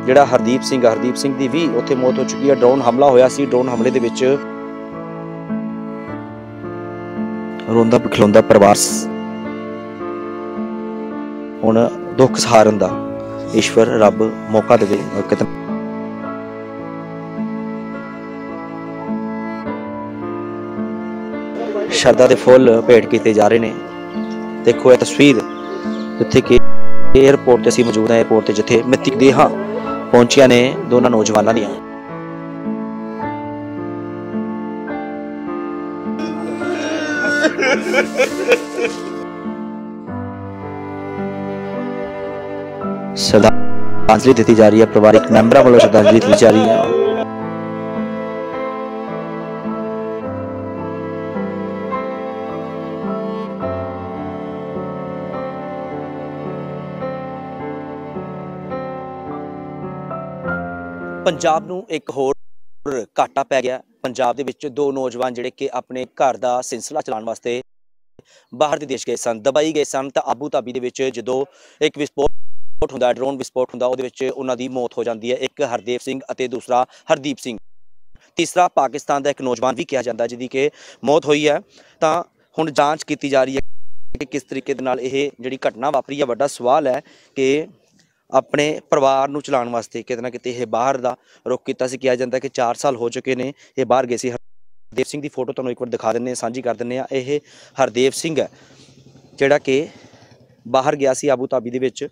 ਜਿਹੜਾ ਹਰਦੀਪ ਸਿੰਘ ਦੀ ਵੀ ਉੱਥੇ ਮੌਤ ਹੋ ਚੁੱਕੀ ਹੈ। ਡਰੋਨ ਹਮਲਾ ਹੋਇਆ ਸੀ। ਡਰੋਨ ਹਮਲੇ ਦੇ ਵਿੱਚ ਰੋਂਦਾ ਖਿਲਾਉਂਦਾ ਪਰਿਵਾਰ ਹੁਣ ਦੁੱਖ ਸਹਾਰਨ ਦਾ ਈਸ਼ਵਰ ਰੱਬ ਮੌਕਾ ਦੇਵੇ। ਸ਼ਰਧਾ ਦੇ ਫੁੱਲ ਭੇਟ ਕੀਤੇ ਜਾ ਰਹੇ ਨੇ। ਦੇਖੋ ਇਹ ਤਸਵੀਰ ਜਿੱਥੇ ਕਿ एयरपोर्ट ते असीं मौजूद हैं। एयरपोर्ट ते जिथे मृतक देहां पहुंचिया ने दोनों नौजवानों दियां। श्रद्धांजलि दी जा रही है। परिवारिक मैंबरों वालों श्रद्धांजलि दी जा रही है। पंजाब नूं एक होर घाटा पै गया। पंजाब दे विच दो नौजवान जिहड़े कि अपने घर दा सिलसिला चलाउण वास्ते बाहर दे देश गए सन, दुबई गए सन। तां आबू धाबी दे विच जदों एक विस्फोट हुंदा, ड्रोन विस्फोट हुंदा, उहदे विच उहनां दी मौत हो जाती है। एक हरदेव सिंह अते दूसरा हरदीप सिंह। तीसरा पाकिस्तान दा एक नौजवान भी कहा जाता जिहदी कि मौत हुई है। तां हुण जांच कीती जा रही है कि किस तरीके दे नाल इह जिहड़ी घटना वापरी है। वड्डा सवाल है कि अपने परिवार नूं चलाउण वास्ते किते ना किते बाहर दा रुख कीता सी। कहा जाता कि 4 साल हो चुके ने ये बाहर गए सी। हरदेव सिंह की फोटो तुहानूं एक बार दिखा दिंदे, सांझी कर दिंदे। ये हरदेव सिंह है जिहड़ा कि बाहर गया सी आबू धाबी दे विच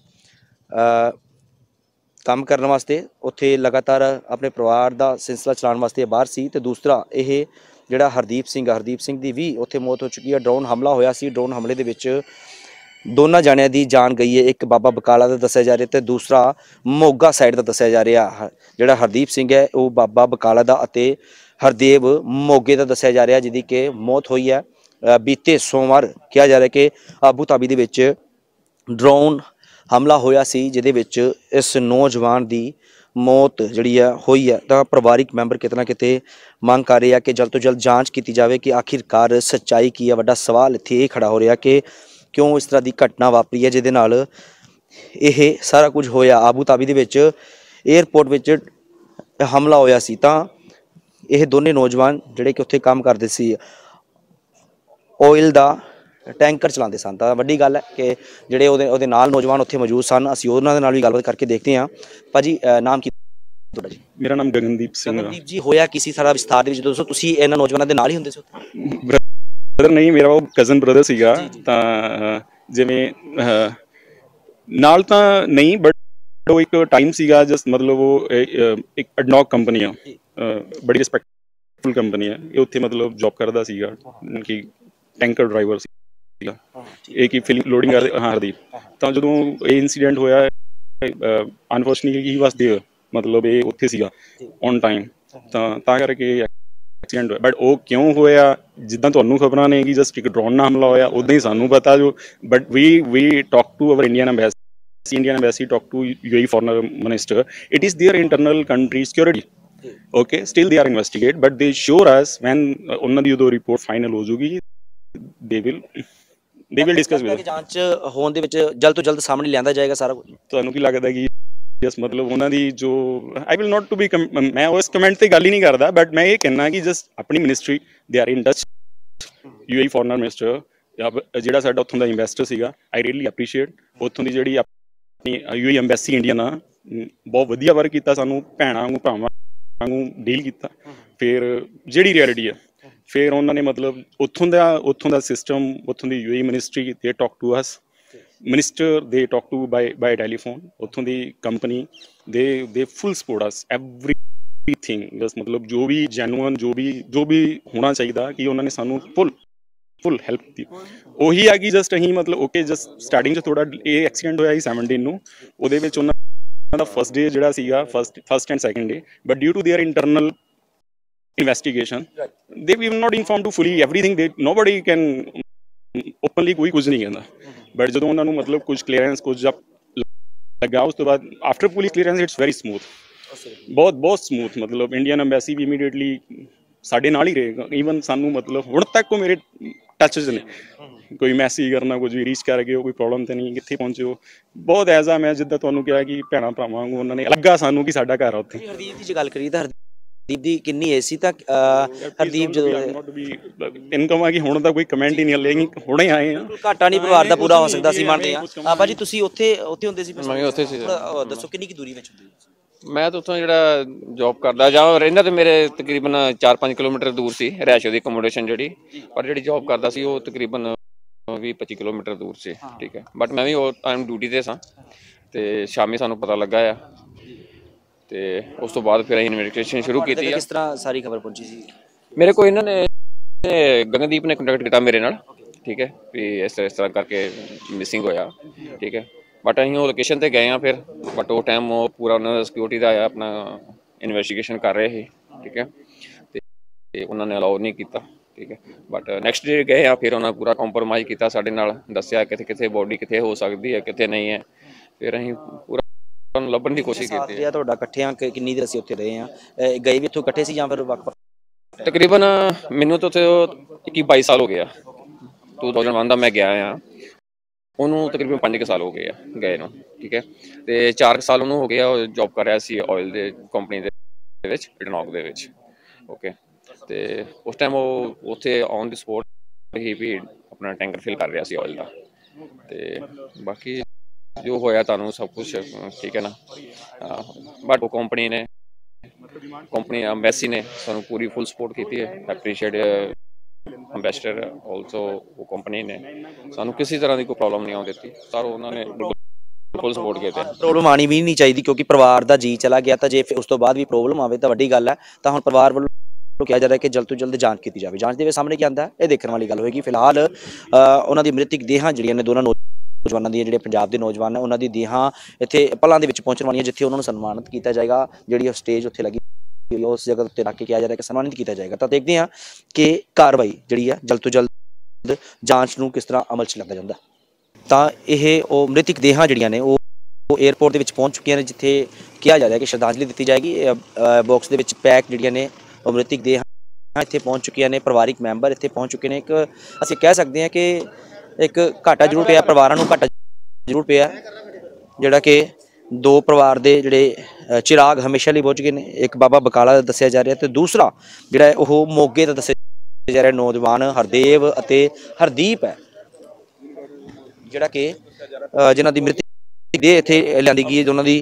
काम करने वास्ते। उत्थे लगातार अपने परिवार का सिलसिला चलाउण वास्ते बाहर सी। ते दूसरा ये जिहड़ा हरदीप सिंह की भी उत्थे मौत हो चुकी है। ड्रोन हमला होया सी। ड्रोन हमले दे विच दोनों जाणियां दी जान गई है। एक बाबा बकाला का दस्सिया जा रहा है, दूसरा मोगा साइड का दस्सिया जा रहा। जिहड़ा हरदीप सिंह है वह बाबा बकाला का अते हरदेव मोगे का दस्सिया जा रहा, जिहदी कि मौत हुई है बीते सोमवार। कहा जा रहा है कि आबू धाबी दे विच ड्रोन हमला होया सी, जिहदे विच इस नौजवान की मौत जिहड़ी है हुई है। तो परिवारिक मैंबर किते ना किते मांग कर रहे हैं कि जल्द तो जल्द जांच की जाए कि आखिरकार सच्चाई की है। वड्डा सवाल इत्थे ये खड़ा हो रहा कि क्यों इस तरह की घटना वापरी है जिहदे नाल यह सारा कुछ होया। आबू धाबी दे विच एयरपोर्ट विच हमला होया सी। तां यह दोने नौजवान जिहड़े कि उत्थे काम करदे सी, ऑयल दा टैंकर चलाते सन। तां वड्डी गल है कि जिहड़े उहदे नाल नौजवान उत्थे मौजूद सन। असीं उहनां दे नाल भी गलबात करके देखते हैं। भाजी नाम की तुहाडा? जी मेरा नाम गगनदीप सिंह। गगनदीप जी, होया किसी सारा विस्तार दे विच दसो। तुसीं इन्हां नौजवानां दे नाल ही हुंदे सी उत्थे? ब्रदर नहीं, मेरा वो कज़न ब्रदर सीगा। तां जिवें नाल तां नहीं, बट वो एक टाइम सीगा जस्ट मतलब वो एक एडनॉक कंपनी है, बड़ी रिस्पैक्टफुल कंपनी है। ये उत्थे मतलब जॉब करदा सीगा कि टैंकर ड्राइवर सीगा। एक ही फिलिंग लोडिंग करदे। हाँ हरदीप। तां जदों ये इंसीडेंट होया अनफॉर्चुनेटली ही वाज देयर, मतलब ये उत्थे सीगा ऑन टाइम। तां करके एक्सीडेंट होया। बट वो क्यों होया, जिद्दां तुहानूं खबरां ने कि जस्ट एक ड्रोन नाल हमला होया, उदां ही सानूं पता जो। But we talk to our Indian embassy talk to UAE foreign minister. It is there internal country security. Okay, still they are investigate, but they sure us when उन्हां दी उदों रिपोर्ट फाइनल हो जूगी दे विल डिस्कस विद जांच होण दे विच जल्द तो जल्द सामने लिआंदा जाएगा सारा कुछ। तुहानूं की लगदा कि जस्ट मतलब उन्हां दी जो I will not to be मैं उस कमेंट ते गल ही नहीं करदा, बट मैं ये कहना कि जस्ट अपनी ministry they are in touch. UAE foreign minister जिहड़ा साडा उत्थों दा इन्वेस्टर सीगा, आई रियली एप्रीशिएट। उत्थों दी जिहड़ी अपनी यूएई एम्बेसी इंडिया ना बहुत वधिया वर्क कीता, सानूं भैणां वांगू भरावां वांगू डील कीता। फिर जिहड़ी रियलिटी है फिर उन्होंने मतलब उत्थों दा सिस्टम, उत्थों दी UAE ministry they talk to us, minister they talk to by telephone. उत्थों दी company they full support us everything. बस मतलब जो भी जेन्युइन जो भी होना चाहिए कि उन्होंने सानू फुल हेल्प दी। ਉਹੀ है कि जस्ट अहीं मतलब ओके जस्ट स्टार्टिंग थोड़ा ये एक्सीडेंट होया 17 ਨੂੰ, ਉਹਦੇ ਵਿੱਚ ਉਹਨਾਂ ਦਾ फस्ट डे ਜਿਹੜਾ ਸੀਗਾ first and second day, but due to their internal investigation they we were not informed to fully everything. They nobody can openly कोई कुछ नहीं कहता, बट ਜਦੋਂ ਉਹਨਾਂ ਨੂੰ ਮਤਲਬ ਕੁਝ ਕਲੀਅਰੈਂਸ ਕੁਝ ਲੱਗਾ ਉਸ ਤੋਂ ਬਾਅਦ after police clearance it's very smooth, बहुत स्मूथ। मतलब इंडियन एम्बेसी भी इमीडिएटली ਸਾਡੇ ਨਾਲ ਹੀ ਰਹੇਗਾ। ਈਵਨ ਸਾਨੂੰ ਮਤਲਬ ਹੁਣ ਤੱਕ ਉਹ ਮੇਰੇ टच च ने ਕੋਈ ਮੈਸੇਜ ਕਰਨਾ, ਕੁਝ ਵੀ ਰੀਚ ਕਰ ਗਏ ਹੋ, ਕੋਈ ਪ੍ਰੋਬਲਮ ਤਾਂ ਨਹੀਂ, ਕਿੱਥੇ ਪਹੁੰਚੇ ਹੋ, ਬਹੁਤ ਐਜ਼ ਆ ਮੈਂ ਜਿੱਦਾਂ ਤੁਹਾਨੂੰ ਕਿਹਾ ਕਿ ਭੈਣਾਂ ਭਰਾਵਾਂ ਵਾਂਗੂ ਉਹਨਾਂ ਨੇ ਲੱਗਾ ਸਾਨੂੰ ਕਿ ਸਾਡਾ ਘਰ ਆ ਉੱਥੇ। ਹਰਦੀਪ ਦੀ ਜੇ ਗੱਲ ਕਰੀਏ ਤਾਂ ਹਰਦੀਪ ਦੀ ਕਿੰਨੀ ਏਜ ਸੀ ਤਾਂ ਹਰਦੀਪ ਜਦੋਂ ਇਨਕਮ ਆ ਕਿ ਹੁਣ ਤਾਂ ਕੋਈ ਕਮੈਂਟ ਹੀ ਨਹੀਂ ਹਲੇ, ਹੁਣੇ ਆਏ ਆ। ਘਾਟਾ ਨਹੀਂ ਪਰਿਵਾਰ ਦਾ ਪੂਰਾ ਹੋ ਸਕਦਾ ਸੀ, ਮੰਨਦੇ ਆ। ਆਪਾਂ ਜੀ ਤੁਸੀਂ ਉੱਥੇ ਹੁੰਦੇ ਸੀ? ਮੈਂ ਵੀ ਉੱਥੇ ਸੀ। ਦੱਸੋ ਕਿੰਨੀ ਕੀ ਦੂਰੀ ਵਿੱਚ ਹੁੰਦੀ? ਮੈਂ ਤਾਂ ਉੱਥੋਂ ਜਿਹੜਾ ਜੌਬ ਕਰਦਾ ਜਾਂ ਰਹਿੰਦਾ ਤੇ ਮੇਰੇ ਤਕਰੀਬਨ 4-5 ਕਿਲੋਮੀਟਰ ਦੂਰ ਸੀ ਰਿਹਾਇਸ਼ ਦੀ ਅਕੋਮੋਡੇਸ਼ਨ ਜਿਹੜੀ, ਪਰ ਜਿਹੜੀ ਜੌਬ ਕਰਦਾ ਸੀ ਉਹ ਤਕਰੀਬਨ 20-25 ਕਿਲੋਮੀਟਰ ਦੂਰ ਸੀ। ਠੀਕ ਹੈ, ਬਟ ਮੈਂ ਵੀ ਉਹ ਟਾਈਮ ਡਿਊਟੀ ਤੇ ਸਾਂ ਤੇ ਸ਼ਾਮੀ ਸਾਨੂੰ ਪਤਾ ਲੱਗਾ ਆ ਤੇ ਉਸ ਤੋਂ ਬਾਅਦ ਫਿਰ ਅਸੀਂ ਇਨਵੈਸਟੀਗੇਸ਼ਨ ਸ਼ੁਰੂ ਕੀਤੀ ਆ। ਕਿਸ ਤਰ੍ਹਾਂ ਸਾਰੀ ਖਬਰ ਪਹੁੰਚੀ ਸੀ? ਮੇਰੇ ਕੋਲ ਇਹਨਾਂ ਨੇ ਗਗਨਦੀਪ ਨੇ ਕੰਟੈਕਟ ਕੀਤਾ ਮੇਰੇ ਨਾਲ, ਠੀਕ ਹੈ, ਵੀ ਇਸ ਤਰ੍ਹਾਂ ਕਰਕੇ ਮਿਸਿੰਗ ਹੋਇਆ। ਠੀਕ ਹੈ, ਬਟ ਅਸੀਂ ਉਹ ਲੋਕੇਸ਼ਨ ਤੇ ਗਏ ਆ ਫਿਰ, ਬਟ ਉਹ ਟਾਈਮ ਉਹ ਪੂਰਾ ਉਹਨਾਂ ਦਾ ਸਿਕਿਉਰਿਟੀ ਦਾ ਆਇਆ ਆਪਣਾ ਇਨਵੈਸਟੀਗੇਸ਼ਨ ਕਰ ਰਹੇ ਸੀ। ਠੀਕ ਹੈ, ਤੇ ਉਹਨਾਂ ਨੇ ਅਲਾਉ ਨਹੀਂ ਕੀਤਾ। ਠੀਕ ਹੈ, ਬਟ ਨੈਕਸਟ ਡੇ ਗਏ ਆ, ਫਿਰ ਉਹਨਾਂ ਪੂਰਾ ਕੰਪਰੋਮਾਈਜ਼ ਕੀਤਾ ਸਾਡੇ ਨਾਲ, ਦੱਸਿਆ ਕਿੱਥੇ ਕਿੱਥੇ ਬੋਡੀ ਕਿੱਥੇ ਹੋ ਸਕਦੀ ਹੈ, ਕਿੱਥੇ ਨਹੀਂ ਹੈ। ਫਿਰ ਅਸੀਂ ਪੂਰਾ ਉਹਨੂੰ ਲੱਭਣ ਦੀ ਕੋਸ਼ਿਸ਼ ਕੀਤੀ ਹੈ। ਤੁਹਾਡਾ ਇਕੱਠਿਆਂ ਕਿੰਨੀ ਦੇਰ ਅਸੀਂ ਉੱਥੇ ਰਹੇ ਆ? ਗਏ ਵੀ ਇੱਥੋਂ ਇਕੱਠੇ ਸੀ ਜਾਂ ਫਿਰ ਵੱਖ? ਤਕਰੀਬਨ ਮੈਨੂੰ ਤਾਂ ਉੱਥੇ 21-22 ਸਾਲ ਹੋ ਗਿਆ। 2001 ਦਾ ਮੈਂ ਗਿਆ ਆ, ਉਹਨੂੰ ਤਕਰੀਬਨ 5 ਸਾਲ ਹੋ ਗਏ ਆ ਗਏ ਨੂੰ। ਠੀਕ ਹੈ, ਤੇ 4 ਸਾਲ ਉਹਨੂੰ ਹੋ ਗਿਆ, ਉਹ ਜੌਬ ਕਰ ਰਿਹਾ ਸੀ ਆਇਲ ਦੇ ਕੰਪਨੀ ਦੇ ਵਿੱਚ, ਇਟਨੋਕ ਦੇ ਵਿੱਚ। ਓਕੇ, ਤੇ ਉਸ ਟਾਈਮ ਉਹ ਉੱਥੇ ਔਨ ਦੀ ਸਪੋਟ ਹੀ ਵੀ ਆਪਣਾ ਟੈਂਕਰ ਫਿਲ ਕਰ ਰਿਹਾ ਸੀ ਆਇਲ ਦਾ। ਤੇ ਬਾਕੀ ਜੋ ਹੋਇਆ ਤੁਹਾਨੂੰ ਸਭ ਕੁਛ ਠੀਕ ਹੈ ਨਾ, ਬਟ ਉਹ ਕੰਪਨੀ ਐਮਬੈਸੀ ਨੇ ਸਾਨੂੰ ਪੂਰੀ ਫੁੱਲ ਸਪੋਰਟ ਕੀਤੀ ਹੈ। ਐਪਰੀਸ਼ੀਏਟ ਐਂਬੈਸਡਰ ਆਲਸੋ, ਉਹ ਕੰਪਨੀ ਨੇ ਸਾਨੂੰ ਕਿਸੇ ਤਰ੍ਹਾਂ ਦੀ ਕੋਈ ਪ੍ਰੋਬਲਮ ਨਹੀਂ ਆਉਣ ਦਿੱਤੀ। ਸਰ ਉਹਨਾਂ ਨੇ ਫੁੱਲ ਸਪੋਰਟ ਕੀਤਾ। ਪ੍ਰੋਬਲਮ ਆਣੀ ਵੀ ਨਹੀਂ ਚਾਹੀਦੀ ਕਿਉਂਕਿ ਪਰਿਵਾਰ ਦਾ ਜੀ ਚਲਾ ਗਿਆ ਤਾਂ ਜੇ ਉਸ ਤੋਂ ਬਾਅਦ ਵੀ ਪ੍ਰੋਬਲਮ ਆਵੇ ਤਾਂ ਵੱਡੀ ਗੱਲ ਹੈ। ਤਾਂ ਹੁਣ ਪਰਿਵਾਰ ਵੱਲੋਂ ਕਿਹਾ ਜਾ ਰਿਹਾ ਕਿ ਜਲਦ ਤੋਂ ਜਲਦ ਜਾਂਚ ਕੀਤੀ ਜਾਵੇ। ਜਾਂਚ ਦੇ ਵਿੱਚ ਸਾਹਮਣੇ ਕੀ ਆਉਂਦਾ ਇਹ ਦੇਖਣ ਵਾਲੀ ਗੱਲ ਹੋਏਗੀ। ਫਿਲਹਾਲ ਉਹਨਾਂ ਦੀ ਮ੍ਰਿਤਕ ਦੇਹਾਂ ਜਿਹੜੀਆਂ ਨੇ ਦੋਨਾਂ ਨੌਜਵਾਨਾਂ ਦੀਆਂ, ਜਿਹੜੇ ਪੰਜਾਬ ਦੇ ਨੌਜਵਾਨ ਨੇ, ਉਹਨਾਂ ਦੀ ਦੇਹਾਂ ਇੱਥੇ ਪਲਾਂ ਦੇ ਵਿੱਚ ਪਹੁੰਚਣ ਵਾਲੀਆਂ, ਜਿੱਥੇ ਉਹਨਾਂ ਨੂੰ ਸਨਮਾਨਿਤ ਕੀਤਾ ਜਾਏਗਾ। ਜਿਹੜੀ ਉਹ ਸਟੇਜ ਉੱਥੇ ਲੱਗੀ ਉਸ ਜਗ੍ਹਾ ਉੱਤੇ ਰੱਖ ਕੇ ਕਿਹਾ ਜਾ ਰਿਹਾ ਕਿ ਸਨਮਾਨਿਤ ਕੀਤਾ ਜਾਏਗਾ। ਤਾਂ ਦੇਖਦੇ ਹਾਂ ਕਿ ਕਾਰਵਾਈ ਜਿਹੜੀ ਆ ਜਲਦ ਤੋਂ ਜਲਦ ਜਾਂਚ ਨੂੰ ਕਿਸ ਤਰ੍ਹਾਂ ਅਮਲ 'ਚ ਲਿਆਂਦਾ ਜਾਂਦਾ। ਤਾਂ ਇਹ ਉਹ ਮ੍ਰਿਤਕ ਦੇਹਾਂ ਜਿਹੜੀਆਂ ਨੇ ਉਹ ਏਅਰਪੋਰਟ ਦੇ ਵਿੱਚ ਪਹੁੰਚ ਚੁੱਕੀਆਂ ਨੇ, ਜਿੱਥੇ ਕਿਹਾ ਜਾ ਰਿਹਾ ਕਿ ਸ਼ਰਧਾਂਜਲੀ ਦਿੱਤੀ ਜਾਏਗੀ। ਬਾਕਸ ਦੇ ਵਿੱਚ ਪੈਕ ਜਿਹੜੀਆਂ ਨੇ ਉਹ ਮ੍ਰਿਤਕ ਦੇਹਾਂ ਇੱਥੇ ਪਹੁੰਚ ਚੁੱਕੀਆਂ ਨੇ। ਪਰਿਵਾਰਿਕ ਮੈਂਬਰ ਇੱਥੇ ਪਹੁੰਚ ਚੁੱਕੇ ਨੇ। ਇੱਕ ਅਸੀਂ ਕਹਿ ਸਕਦੇ ਹਾਂ ਕਿ ਇੱਕ ਘਾਟਾ ਜ਼ਰੂਰ ਪਿਆ ਪਰਿਵਾਰਾਂ ਨੂੰ, ਘਾਟਾ ਜ਼ਰੂਰ ਪਿਆ, ਜਿਹੜਾ ਕਿ ਦੋ ਪਰਿਵਾਰ ਦੇ ਜਿਹੜੇ ਚਿਰਾਗ ਹਮੇਸ਼ਾ ਲਈ ਬੁੱਝ ਗਏ ਨੇ। ਇੱਕ ਬਾਬਾ ਬਕਾਲਾ ਦਾ ਦੱਸਿਆ ਜਾ ਰਿਹਾ ਤੇ ਦੂਸਰਾ ਜਿਹੜਾ ਉਹ ਮੋਗੇ ਦਾ ਦੱਸਿਆ ਜਾ ਰਿਹਾ ਨੌਜਵਾਨ ਹਰਦੇਵ ਅਤੇ ਹਰਦੀਪ ਹੈ, ਜਿਹੜਾ ਕਿ ਜਿਨ੍ਹਾਂ ਦੀ ਮ੍ਰਿਤਕ ਦੇਹ ਇੱਥੇ ਲਿਆਂਦੀ ਗਈ ਹੈ। ਉਹਨਾਂ ਦੀ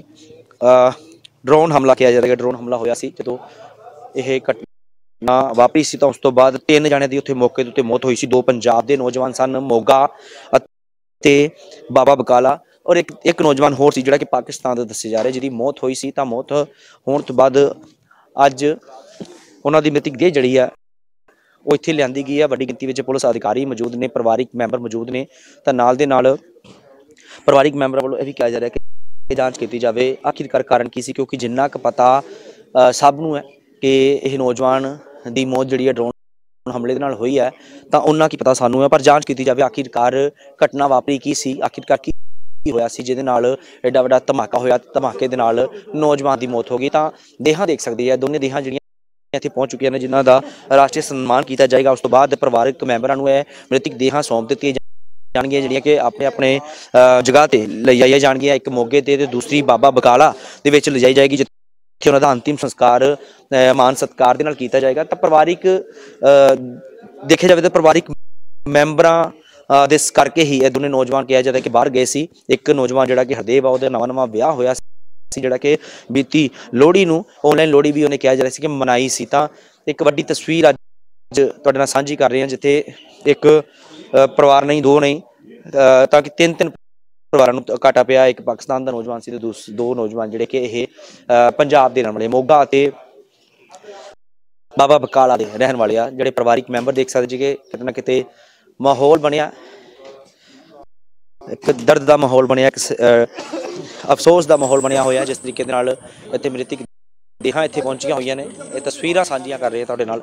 ਡਰੋਨ ਹਮਲਾ ਕਿਹਾ ਜਾ ਰਿਹਾ, ਡਰੋਨ ਹਮਲਾ ਹੋਇਆ ਸੀ ਜਦੋਂ ਇਹ ਘਟਨਾ ਵਾਪਰੀ ਸੀ। ਤਾਂ ਉਸ ਤੋਂ ਬਾਅਦ 3 ਜਣਿਆਂ ਦੀ ਉੱਥੇ ਮੌਕੇ ਦੇ ਉੱਤੇ ਮੌਤ ਹੋਈ ਸੀ। 2 ਪੰਜਾਬ ਦੇ ਨੌਜਵਾਨ ਸਨ, ਮੋਗਾ ਅਤੇ ਬਾਬਾ ਬਕਾਲਾ, ਔਰ ਇੱਕ ਨੌਜਵਾਨ ਹੋਰ ਸੀ ਜਿਹੜਾ ਕਿ ਪਾਕਿਸਤਾਨ ਦਾ ਦੱਸਿਆ ਜਾ ਰਿਹਾ, ਜਿਹਦੀ ਮੌਤ ਹੋਈ ਸੀ। ਤਾਂ ਮੌਤ ਹੋਣ ਤੋਂ ਬਾਅਦ ਅੱਜ ਉਹਨਾਂ ਦੀ ਮ੍ਰਿਤਕ ਦੇਹ ਜਿਹੜੀ ਆ ਉਹ ਇੱਥੇ ਲਿਆਂਦੀ ਗਈ ਆ। ਵੱਡੀ ਗਿਣਤੀ ਵਿੱਚ ਪੁਲਿਸ ਅਧਿਕਾਰੀ ਮੌਜੂਦ ਨੇ, ਪਰਿਵਾਰਿਕ ਮੈਂਬਰ ਮੌਜੂਦ ਨੇ। ਤਾਂ ਨਾਲ ਦੇ ਨਾਲ ਪਰਿਵਾਰਿਕ ਮੈਂਬਰਾਂ ਵੱਲੋਂ ਇਹ ਵੀ ਕਿਹਾ ਜਾ ਰਿਹਾ ਕਿ ਜਾਂਚ ਕੀਤੀ ਜਾਵੇ ਆਖਿਰਕਾਰ ਕਾਰਨ ਕੀ ਸੀ, ਕਿਉਂਕਿ ਜਿੰਨਾ ਕੁ ਪਤਾ ਸਭ ਨੂੰ ਹੈ ਕਿ ਇਹ ਨੌਜਵਾਨ ਦੀ ਮੌਤ ਜਿਹੜੀ ਹੈ ਡਰੋਨ ਹਮਲੇ ਦੇ ਨਾਲ ਹੋਈ ਹੈ, ਤਾਂ ਉਹਨਾਂ ਕੀ ਪਤਾ ਸਾਨੂੰ ਹੈ। ਪਰ ਜਾਂਚ ਕੀਤੀ ਜਾਵੇ ਆਖਿਰਕਾਰ ਘਟਨਾ ਵਾਪਰੀ ਕੀ ਸੀ, ਆਖਿਰਕਾਰ ਕੀ ਹੋਇਆ ਸੀ ਜਿਹਦੇ ਨਾਲ ਐਡਾ ਵੱਡਾ ਧਮਾਕਾ ਹੋਇਆ। ਧਮਾਕੇ ਦੇ ਨਾਲ ਨੌਜਵਾਨ ਦੀ ਮੌਤ ਹੋ ਗਈ। ਤਾਂ ਦੇਹਾਂ ਦੇਖ ਸਕਦੇ ਆ, ਦੋਨੇ ਦੇਹਾਂ ਜਿਹੜੀਆਂ ਇੱਥੇ ਪਹੁੰਚ ਚੁੱਕੀਆਂ ਨੇ, ਜਿਨ੍ਹਾਂ ਦਾ ਰਾਸ਼ਟਰੀ ਸਨਮਾਨ ਕੀਤਾ ਜਾਏਗਾ। ਉਸ ਤੋਂ ਬਾਅਦ ਪਰਿਵਾਰਕ ਮੈਂਬਰਾਂ ਨੂੰ ਇਹ ਮ੍ਰਿਤਕ ਦੇਹਾਂ ਸੌਂਪ ਦਿੱਤੀਆਂ ਜਾਣਗੀਆਂ, ਜਿਹੜੀਆਂ ਕਿ ਆਪਣੇ ਆਪਣੇ ਜਗ੍ਹਾ ਤੇ ਲਿਜਾਈਆਂ ਜਾਣਗੀਆਂ। ਇੱਕ ਮੋਗੇ ਤੇ ਦੂਸਰੀ ਬਾਬਾ ਬਕਾਲਾ ਦੇ ਵਿੱਚ ਲਿਜਾਈ ਜਾਏਗੀ, ਜਿੱਥੇ ਉਹਨਾਂ ਦਾ ਅੰਤਿਮ ਸੰਸਕਾਰ ਮਾਨ ਸਤਿਕਾਰ ਦੇ ਨਾਲ ਕੀਤਾ ਜਾਏਗਾ। ਤਾਂ ਪਰਿਵਾਰਿਕ ਦੇਖਿਆ ਜਾਵੇ ਤਾਂ ਪਰਿਵਾਰਿਕ ਮੈਂਬਰਾਂ ਦੇ ਕਰਕੇ ਹੀ ਇਹ ਦੋਨੇ ਨੌਜਵਾਨ ਕਿਹਾ ਜਾਂਦਾ ਕਿ ਬਾਹਰ ਗਏ ਸੀ। ਇੱਕ ਨੌਜਵਾਨ ਜਿਹੜਾ ਕਿ ਹਰਦੇਵ ਆ, ਉਹਦਾ ਨਵਾਂ ਵਿਆਹ ਹੋਇਆ ਸੀ, ਜਿਹੜਾ ਕਿ ਬੀਤੀ ਲੋਹੜੀ ਨੂੰ ਆਨਲਾਈਨ ਲੋਹੜੀ ਵੀ ਉਹਨੇ ਕਿਹਾ ਜਾ ਰਿਹਾ ਸੀ ਕਿ ਮਨਾਈ ਸੀ। ਤਾਂ ਇੱਕ ਵੱਡੀ ਤਸਵੀਰ ਅੱਜ ਤੁਹਾਡੇ ਨਾਲ ਸਾਂਝੀ ਕਰ ਰਹੇ ਹਾਂ, ਜਿੱਥੇ ਇੱਕ ਪਰਿਵਾਰ ਨਹੀਂ, 2 ਨਹੀਂ, ਤਾਂ ਕਿ 3 ਪਰਿਵਾਰਾਂ ਨੂੰ ਘਾਟਾ ਪਿਆ। ਇੱਕ ਪਾਕਿਸਤਾਨ ਦਾ ਨੌਜਵਾਨ ਸੀ ਤੇ 2 ਨੌਜਵਾਨ ਜਿਹੜੇ ਕਿ ਇਹ ਪੰਜਾਬ ਦੇ ਰਹਿਣ ਵਾਲੇ, ਮੋਗਾ ਅਤੇ ਬਾਬਾ ਬਕਾਲਾ ਦੇ ਰਹਿਣ ਵਾਲੇ ਆ। ਜਿਹੜੇ ਪਰਿਵਾਰਿਕ ਮੈਂਬਰ ਦੇਖ ਸਕਦੇ ਜੀ ਕਿ ਕਿਤੇ ਨਾ ਕਿਤੇ ਮਾਹੌਲ ਬਣਿਆ, ਇੱਕ ਦਰਦ ਦਾ ਮਾਹੌਲ ਬਣਿਆ, ਇੱਕ ਅਫਸੋਸ ਦਾ ਮਾਹੌਲ ਬਣਿਆ ਹੋਇਆ। ਜਿਸ ਤਰੀਕੇ ਦੇ ਨਾਲ ਇੱਥੇ ਮ੍ਰਿਤਕ ਦੇਹਾਂ ਇੱਥੇ ਪਹੁੰਚੀਆਂ ਹੋਈਆਂ ਨੇ, ਇਹ ਤਸਵੀਰਾਂ ਸਾਂਝੀਆਂ ਕਰ ਰਹੇ ਤੁਹਾਡੇ ਨਾਲ।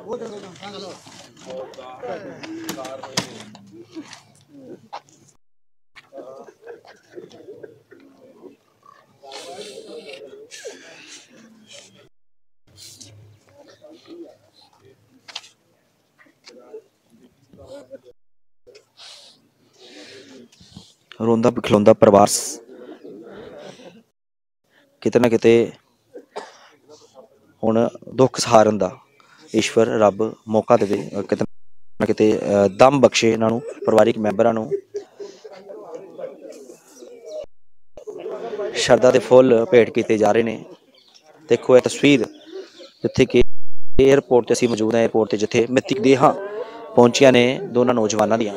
ਰੋਂਦਾ ਖਿਲਾਉਂਦਾ ਪਰਿਵਾਰ ਕਿਤੇ ਨਾ ਕਿਤੇ ਹੁਣ ਦੁੱਖ ਸਹਾਰਨ ਦਾ ਈਸ਼ਵਰ ਰੱਬ ਮੌਕਾ ਦੇਵੇ, ਕਿਤੇ ਨਾ ਕਿਤੇ ਦਮ ਬਖਸ਼ੇ ਇਹਨਾਂ ਨੂੰ, ਪਰਿਵਾਰਿਕ ਮੈਂਬਰਾਂ ਨੂੰ। ਸ਼ਰਧਾ ਦੇ ਫੁੱਲ ਭੇਟ ਕੀਤੇ ਜਾ ਰਹੇ ਨੇ। ਦੇਖੋ ਇਹ ਤਸਵੀਰ ਜਿੱਥੇ ਕਿ ਏਅਰਪੋਰਟ ਤੇ ਅਸੀਂ ਮੌਜੂਦ ਹਾਂ, ਏਅਰਪੋਰਟ ਤੇ ਜਿੱਥੇ ਮ੍ਰਿਤਕ ਦੇਹਾਂ ਪਹੁੰਚੀਆਂ ਨੇ ਦੋਨਾਂ ਨੌਜਵਾਨਾਂ ਦੀਆਂ।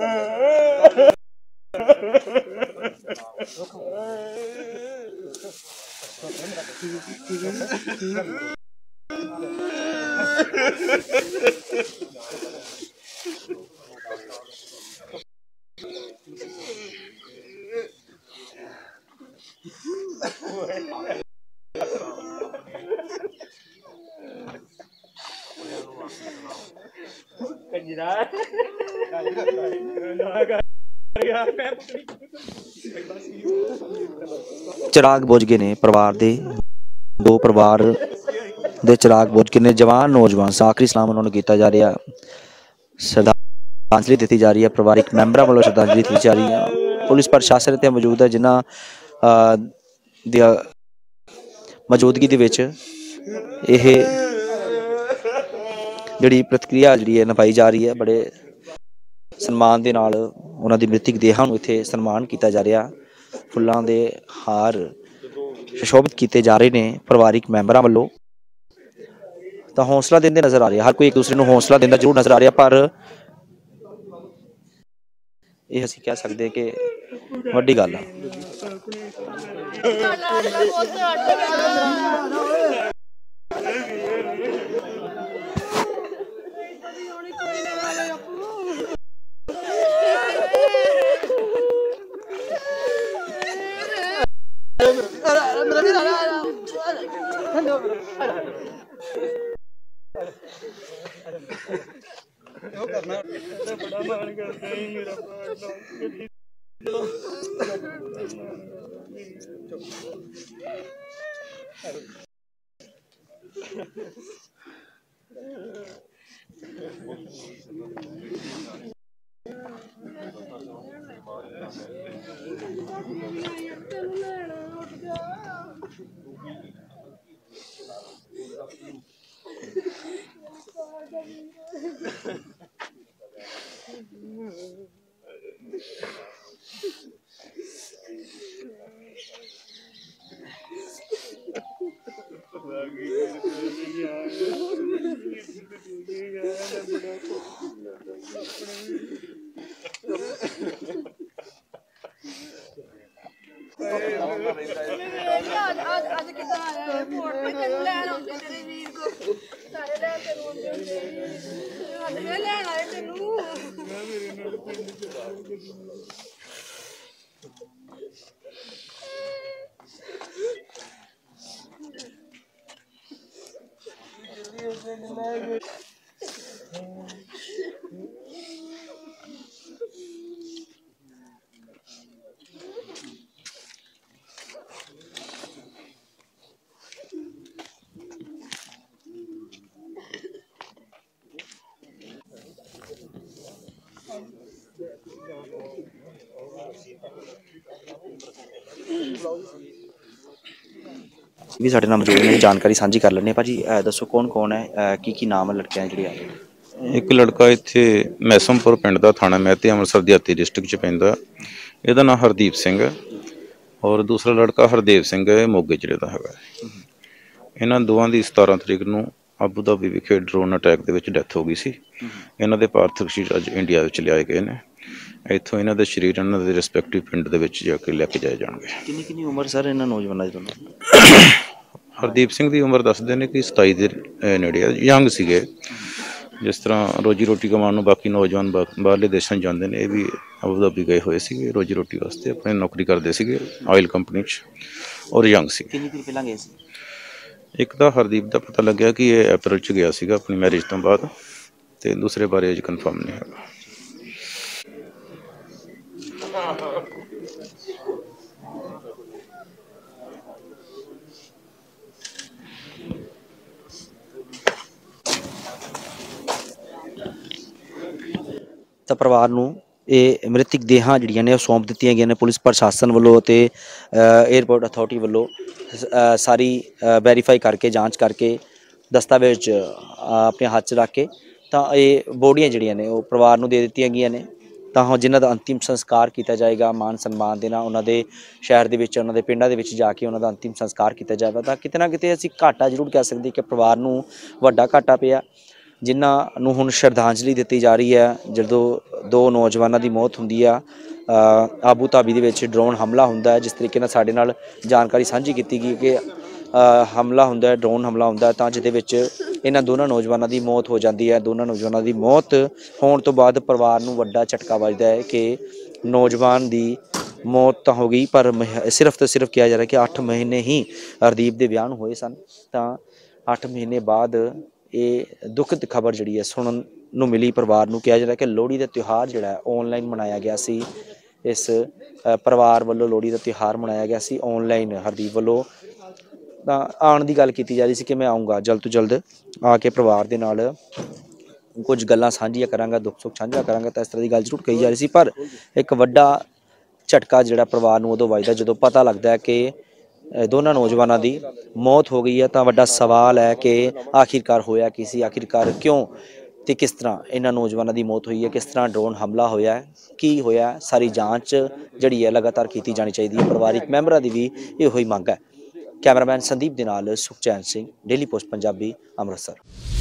ਚਿਰਾਗ ਬੁਝ ਗਏ ਨੇ ਪਰਿਵਾਰ ਦੇ, ਦੋ ਪਰਿਵਾਰ ਦੇ ਚਿਰਾਗ ਬੁਝ ਗਏ ਨੇ। ਜਵਾਨ ਨੌਜਵਾਨ ਆਖਰੀ ਸਲਾਮ ਉਹਨਾਂ ਨੂੰ ਕੀਤਾ ਜਾ ਰਿਹਾ, ਸ਼ਰਧਾਂਜਲੀ ਦਿੱਤੀ ਜਾ ਰਹੀ ਹੈ, ਪਰਿਵਾਰਿਕ ਮੈਂਬਰਾਂ ਵੱਲੋਂ ਸ਼ਰਧਾਂਜਲੀ ਦਿੱਤੀ ਜਾ ਰਹੀ ਹੈ। ਪੁਲਿਸ ਪ੍ਰਸ਼ਾਸਨ ਇੱਥੇ ਮੌਜੂਦ ਹੈ, ਜਿਨ੍ਹਾਂ ਦੀ ਮੌਜੂਦਗੀ ਦੇ ਵਿੱਚ ਇਹ ਜਿਹੜੀ ਪ੍ਰਤੀਕਿਰਿਆ ਜਿਹੜੀ ਹੈ ਨਿਭਾਈ ਜਾ ਰਹੀ ਹੈ। ਬੜੇ ਸਨਮਾਨ ਦੇ ਨਾਲ ਉਹਨਾਂ ਦੀ ਮ੍ਰਿਤਕ ਦੇਹਾਂ ਨੂੰ ਇੱਥੇ ਸਨਮਾਨ ਕੀਤਾ ਜਾ ਰਿਹਾ, ਫੁੱਲਾਂ ਦੇ ਹਾਰ ਸੁਸ਼ੋਭਿਤ ਕੀਤੇ ਜਾ ਰਹੇ ਨੇ ਪਰਿਵਾਰਿਕ ਮੈਂਬਰਾਂ ਵੱਲੋਂ। ਤਾਂ ਹੌਸਲਾ ਦਿੰਦੇ ਨਜ਼ਰ ਆ ਰਹੇ, ਹਰ ਕੋਈ ਇੱਕ ਦੂਸਰੇ ਨੂੰ ਹੌਸਲਾ ਦਿੰਦਾ ਜ਼ਰੂਰ ਨਜ਼ਰ ਆ ਰਿਹਾ, ਪਰ ਇਹ ਅਸੀਂ ਕਹਿ ਸਕਦੇ ਕਿ ਵੱਡੀ ਗੱਲ ਆ। ਅੱਜ ਕਿੱਦਾਂ ਆਇਆ ਏਅਰਪੋਰਟ ਤੇ ਤੈਨੂੰ ਲੈਣ ਆਉਂਦੇ ਤੇਰੇ ਵੀਰ ਕੋ ਸਾਰੇ ਲੈਣ ਤੈਨੂੰ ਆਉਂਦੇ ਅੱਜ ਇਹ ਲੈਣ ਆਏ ਤੈਨੂੰ ਵੀ ਸਾਡੇ ਨਾਲ ਮੌਜੂਦ ਨੇ, ਜਾਣਕਾਰੀ ਸਾਂਝੀ ਕਰ ਲੈਂਦੇ ਹਾਂ। ਭਾਜੀ ਦੱਸੋ ਕੌਣ ਕੌਣ ਹੈ, ਕੀ ਨਾਮ ਹੈ ਲੜਕਿਆਂ ਜਿਹੜੇ ਆਏ? ਇੱਕ ਲੜਕਾ ਇੱਥੇ ਮੈਸਮਪੁਰ ਪਿੰਡ ਦਾ, ਥਾਣਾ ਮਹਿਤੇ, ਅੰਮ੍ਰਿਤਸਰ ਦਿਹਾਤੀ ਡਿਸਟ੍ਰਿਕਟ 'ਚ ਪੈਂਦਾ। ਇਹਦਾ ਨਾਮ ਹਰਦੀਪ ਸਿੰਘ ਹੈ, ਔਰ ਦੂਸਰਾ ਲੜਕਾ ਹਰਦੇਵ ਸਿੰਘ ਹੈ, ਮੋਗੇ ਜ਼ਿਲ੍ਹੇ ਦਾ ਹੈਗਾ। ਇਹਨਾਂ ਦੋਵਾਂ ਦੀ 17 ਤਰੀਕ ਨੂੰ ਆਬੂ ਧਾਬੀ ਵਿਖੇ ਡਰੋਨ ਅਟੈਕ ਦੇ ਵਿੱਚ ਡੈਥ ਹੋ ਗਈ ਸੀ। ਇਹਨਾਂ ਦੇ ਪਾਰਥਿਵ ਸਰੀਰ ਅੱਜ ਇੰਡੀਆ ਵਿੱਚ ਲਿਆਏ ਗਏ ਨੇ। ਇੱਥੋਂ ਇਹਨਾਂ ਦੇ ਸਰੀਰ ਇਹਨਾਂ ਦੇ ਰਿਸਪੈਕਟਿਵ ਪਿੰਡ ਦੇ ਵਿੱਚ ਜਾ ਕੇ ਲੈ ਕੇ ਜਾਏ ਜਾਣਗੇ। ਕਿੰਨੀ ਉਮਰ ਸਰ ਇਹਨਾਂ ਨੌਜਵਾਨਾਂ ਦੀ ਦੋਨੋਂ? ਹਰਦੀਪ ਸਿੰਘ ਦੀ ਉਮਰ ਦੱਸਦੇ ਨੇ ਕਿ 27 ਦੇ ਨੇੜੇ ਆ, ਯੰਗ ਸੀਗੇ। ਜਿਸ ਤਰ੍ਹਾਂ ਰੋਜੀ ਰੋਟੀ ਕਮਾਉਣ ਨੂੰ ਬਾਕੀ ਨੌਜਵਾਨ ਬਾਹਰਲੇ ਦੇਸ਼ਾਂ 'ਚ ਜਾਂਦੇ ਨੇ, ਇਹ ਵੀ ਆਬੂ ਧਾਬੀ ਗਏ ਹੋਏ ਸੀਗੇ ਰੋਜੀ ਰੋਟੀ ਵਾਸਤੇ, ਆਪਣੇ ਨੌਕਰੀ ਕਰਦੇ ਸੀਗੇ ਆਇਲ ਕੰਪਨੀ 'ਚ, ਔਰ ਯੰਗ ਸੀ। ਕਿੰਨੀ ਦਿਨ ਪਹਿਲਾਂ ਗਏ ਸੀ? ਇੱਕ ਤਾਂ ਹਰਦੀਪ ਦਾ ਪਤਾ ਲੱਗਿਆ ਕਿ ਇਹ ਅਪ੍ਰੈਲ 'ਚ ਗਿਆ ਸੀਗਾ ਆਪਣੀ ਮੈਰਿਜ ਤੋਂ ਬਾਅਦ, ਤੇ ਦੂਸਰੇ ਬਾਰੇ ਅਜੇ ਕਨਫਰਮ ਨਹੀਂ ਹੈਗਾ। ਤਾਂ ਪਰਿਵਾਰ ਨੂੰ ਇਹ ਮ੍ਰਿਤਕ ਦੇਹਾਂ ਜਿਹੜੀਆਂ ਨੇ ਉਹ ਸੌਂਪ ਦਿੱਤੀਆਂ ਗਈਆਂ ਨੇ ਪੁਲਿਸ ਪ੍ਰਸ਼ਾਸਨ ਵੱਲੋਂ ਅਤੇ 에ਅਰਪੋਰਟ ਅਥਾਰਟੀ ਵੱਲੋਂ ਸਾਰੀ ਵੈਰੀਫਾਈ ਕਰਕੇ ਜਾਂਚ ਕਰਕੇ ਦਸਤਾਵੇਜ਼ ਆਪਣੇ ਹੱਥ 'ਚ ਰੱਖ ਕੇ ਤਾਂ ਇਹ ਬੋਡੀਆਂ ਜਿਹੜੀਆਂ ਨੇ ਉਹ ਪਰਿਵਾਰ ਨੂੰ ਦੇ ਦਿੱਤੀਆਂ ਗਈਆਂ ਨੇ। ਤਾਂ ਹੁਣ ਜਿਨ੍ਹਾਂ ਦਾ ਅੰਤਿਮ ਸੰਸਕਾਰ ਕੀਤਾ ਜਾਏਗਾ ਮਾਨ ਸਨਮਾਨ ਦੇ ਨਾਲ ਉਹਨਾਂ ਦੇ ਸ਼ਹਿਰ ਦੇ ਵਿੱਚ ਉਹਨਾਂ ਦੇ ਪਿੰਡਾਂ ਦੇ ਵਿੱਚ ਜਾ ਕੇ ਉਹਨਾਂ ਦਾ ਅੰਤਿਮ ਸੰਸਕਾਰ ਕੀਤਾ ਜਾਏਗਾ। ਤਾਂ ਕਿਤੇ ਨਾ ਕਿਤੇ ਅਸੀਂ ਘਾਟਾ ਜ਼ਰੂਰ ਕਹਿ ਸਕਦੇ ਕਿ ਪਰਿਵਾਰ ਨੂੰ ਵੱਡਾ ਘਾਟਾ ਪਿਆ, ਜਿਨ੍ਹਾਂ ਨੂੰ ਹੁਣ ਸ਼ਰਧਾਂਜਲੀ ਦਿੱਤੀ ਜਾ ਰਹੀ ਹੈ। ਜਦੋਂ ਦੋ ਨੌਜਵਾਨਾਂ ਦੀ ਮੌਤ ਹੁੰਦੀ ਆ ਆਬੂ ਧਾਬੀ ਦੇ ਵਿੱਚ ਡਰੋਨ ਹਮਲਾ ਹੁੰਦਾ ਹੈ, ਜਿਸ ਤਰੀਕੇ ਨਾਲ ਸਾਡੇ ਨਾਲ ਜਾਣਕਾਰੀ ਸਾਂਝੀ ਕੀਤੀ ਗਈ ਕਿ ਹਮਲਾ ਹੁੰਦਾ ਹੈ, ਡਰੋਨ ਹਮਲਾ ਹੁੰਦਾ ਤਾਂ ਜਿਹਦੇ ਵਿੱਚ ਇਹਨਾਂ ਦੋਨਾਂ ਨੌਜਵਾਨਾਂ ਦੀ ਮੌਤ ਹੋ ਜਾਂਦੀ ਹੈ। ਦੋਨਾਂ ਨੌਜਵਾਨਾਂ ਦੀ ਮੌਤ ਹੋਣ ਤੋਂ ਬਾਅਦ ਪਰਿਵਾਰ ਨੂੰ ਵੱਡਾ ਝਟਕਾ ਵੱਜਦਾ ਹੈ ਕਿ ਨੌਜਵਾਨ ਦੀ ਮੌਤ ਤਾਂ ਹੋ ਗਈ ਪਰ ਸਿਰਫ ਤੇ ਸਿਰਫ ਕਿਹਾ ਜਾ ਰਿਹਾ ਕਿ 8 ਮਹੀਨੇ ਹੀ ਹਰਦੀਪ ਦੇ ਵਿਆਹ ਨੂੰ ਹੋਏ ਸਨ। ਤਾਂ 8 ਮਹੀਨੇ ਬਾਅਦ ਇਹ ਦੁਖਦ ਖਬਰ ਜਿਹੜੀ ਹੈ ਸੁਣਨ ਨੂੰ ਮਿਲੀ ਪਰਿਵਾਰ ਨੂੰ। ਕਿਹਾ ਜਾ ਰਿਹਾ ਕਿ ਲੋਹੜੀ ਦਾ ਤਿਉਹਾਰ ਜਿਹੜਾ ਹੈ ਆਨਲਾਈਨ ਮਨਾਇਆ ਗਿਆ ਸੀ। ਇਸ ਪਰਿਵਾਰ ਵੱਲੋਂ ਲੋਹੜੀ ਦਾ ਤਿਉਹਾਰ ਮਨਾਇਆ ਗਿਆ ਸੀ ਆਨਲਾਈਨ ਹਰਦੀਪ ਵੱਲੋਂ। ਤਾਂ ਆਉਣ ਦੀ ਗੱਲ ਕੀਤੀ ਜਾ ਰਹੀ ਸੀ ਕਿ ਮੈਂ ਆਊਂਗਾ ਜਲਦ ਤੋਂ ਜਲਦ ਆ ਕੇ ਪਰਿਵਾਰ ਦੇ ਨਾਲ ਕੁਝ ਗੱਲਾਂ ਸਾਂਝੀਆਂ ਕਰਾਂਗਾ, ਦੁੱਖ ਸੁੱਖ ਸਾਂਝਾ ਕਰਾਂਗਾ। ਤਾਂ ਇਸ ਤਰ੍ਹਾਂ ਦੀ ਗੱਲ ਜ਼ਰੂਰ ਕਹੀ ਜਾ ਰਹੀ ਸੀ ਪਰ ਇੱਕ ਵੱਡਾ ਝਟਕਾ ਜਿਹੜਾ ਪਰਿਵਾਰ ਨੂੰ ਉਦੋਂ ਵੱਜਦਾ ਜਦੋਂ ਪਤਾ ਲੱਗਦਾ ਹੈ ਕਿ ਦੋਨਾਂ ਨੌਜਵਾਨਾਂ ਦੀ ਮੌਤ ਹੋ ਗਈ ਹੈ। ਤਾਂ ਵੱਡਾ ਸਵਾਲ ਹੈ ਕਿ ਆਖਿਰਕਾਰ ਹੋਇਆ ਕੀ ਸੀ, ਆਖਿਰਕਾਰ ਕਿਉਂ ਤੇ ਕਿਸ ਤਰ੍ਹਾਂ ਇਹਨਾਂ ਨੌਜਵਾਨਾਂ ਦੀ ਮੌਤ ਹੋਈ ਹੈ, ਕਿਸ ਤਰ੍ਹਾਂ ਡਰੋਨ ਹਮਲਾ ਹੋਇਆ, ਕੀ ਹੋਇਆ, ਸਾਰੀ ਜਾਂਚ ਜਿਹੜੀ ਹੈ ਲਗਾਤਾਰ ਕੀਤੀ ਜਾਣੀ ਚਾਹੀਦੀ ਹੈ। ਪਰਿਵਾਰਿਕ ਮੈਂਬਰਾਂ ਦੀ ਵੀ ਇਹੋ ਹੀ ਮੰਗ ਹੈ। ਕੈਮਰਾਮੈਨ ਸੰਦੀਪ ਦੇ ਨਾਲ ਸੁਖਚੈਨ ਸਿੰਘ, ਡੇਲੀ ਪੋਸਟ ਪੰਜਾਬੀ, ਅੰਮ੍ਰਿਤਸਰ।